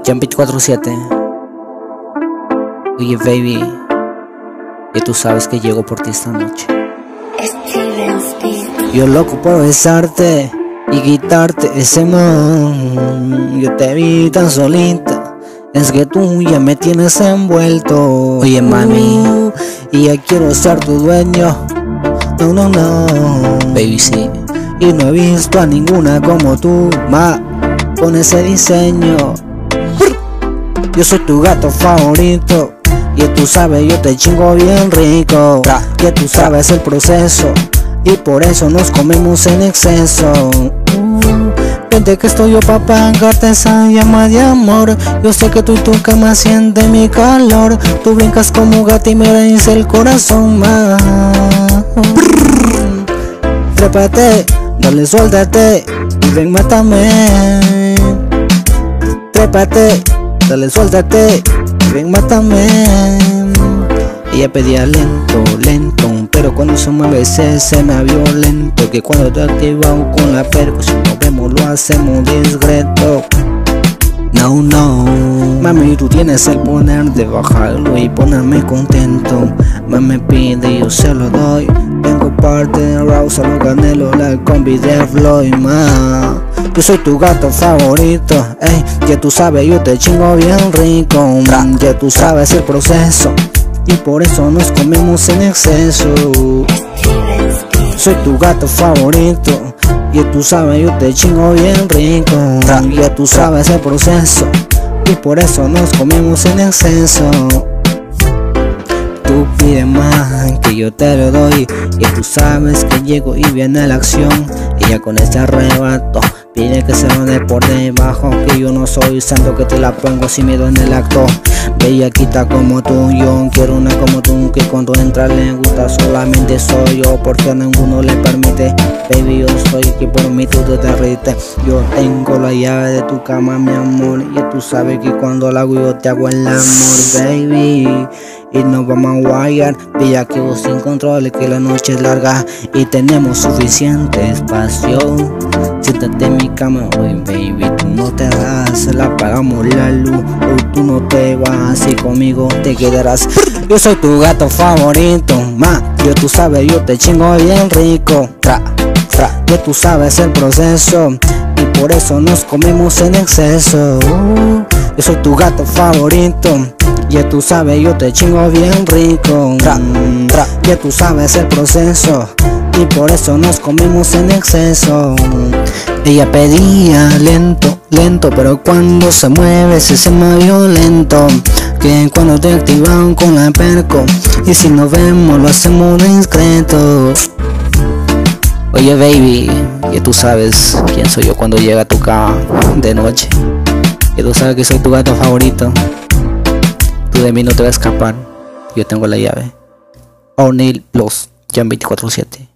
Jam 24/7. Oye baby, y tú sabes que llego por ti esta noche. Yo loco por besarte y quitarte ese man. Yo te vi tan solita, es que tú ya me tienes envuelto. Oye mami, y ya quiero ser tu dueño. No, no, no, baby sí. Y no he visto a ninguna como tú, ma, con ese diseño. Yo soy tu gato favorito, y tú sabes yo te chingo bien rico. Que tú sabes el proceso, y por eso nos comemos en exceso. Vente que estoy yo pa' pagarte esa llama de amor. Yo sé que tú y tu cama sienten mi calor. Tú brincas como gato y me dice el corazón más. Trépate, dale suéltate y ven mátame. Trépate, dale suéltate y ven mátame. Ella pedía lento, lento, pero cuando se mueve se me violento. Que cuando te activamos con la perco, si nos vemos lo hacemos discreto. No, no, mami, tú tienes el poder de bajarlo y ponerme contento. Mami pide y yo se lo doy. Vengo parte de Rouse, a los Canelo, la combi de Floyd, ma. Yo soy tu gato favorito, ey, ya tú sabes yo te chingo bien rico. Ya tú sabes el proceso, y por eso nos comemos en exceso. Soy tu gato favorito, y tú sabes yo te chingo bien rico. Ya tú sabes el proceso, y por eso nos comemos en exceso. Tú pides más que yo te lo doy, y tú sabes que llego y viene la acción. Ella con este arrebato pide que se mande por debajo, que yo no soy santo que te la pongo sin miedo en el acto. Bellaquita como tú, yo quiero una como tú, que cuando entra le gusta solamente soy yo, porque a ninguno le permite. Baby, yo soy que por mí tú te derrites. Yo tengo la llave de tu cama, mi amor, y tú sabes que cuando la hago yo te hago el amor, baby. Y nos vamos a guayar, bellaqueo sin control, que la noche es larga y tenemos suficiente espacio. Siéntate en mi cama hoy, baby, tú no te das, la apagamos la luz, hoy tú no te vas y conmigo te quedarás. Yo soy tu gato favorito, ma, yo tú sabes yo te chingo bien rico. Yo tú sabes el proceso, y por eso nos comemos en exceso. Yo soy tu gato favorito, ya tú sabes yo te chingo bien rico. Ya tú sabes el proceso, y por eso nos comemos en exceso. Ella pedía lento, lento, pero cuando se mueve se me violento. Que cuando te activan con la perco, y si nos vemos lo hacemos discreto. Oye baby, ya tú sabes quién soy yo cuando llega a tu cama de noche. Ya tú sabes que soy tu gato favorito. Tú de mí no te vas a escapar, yo tengo la llave. O'Neal Plus, Jam 24/7.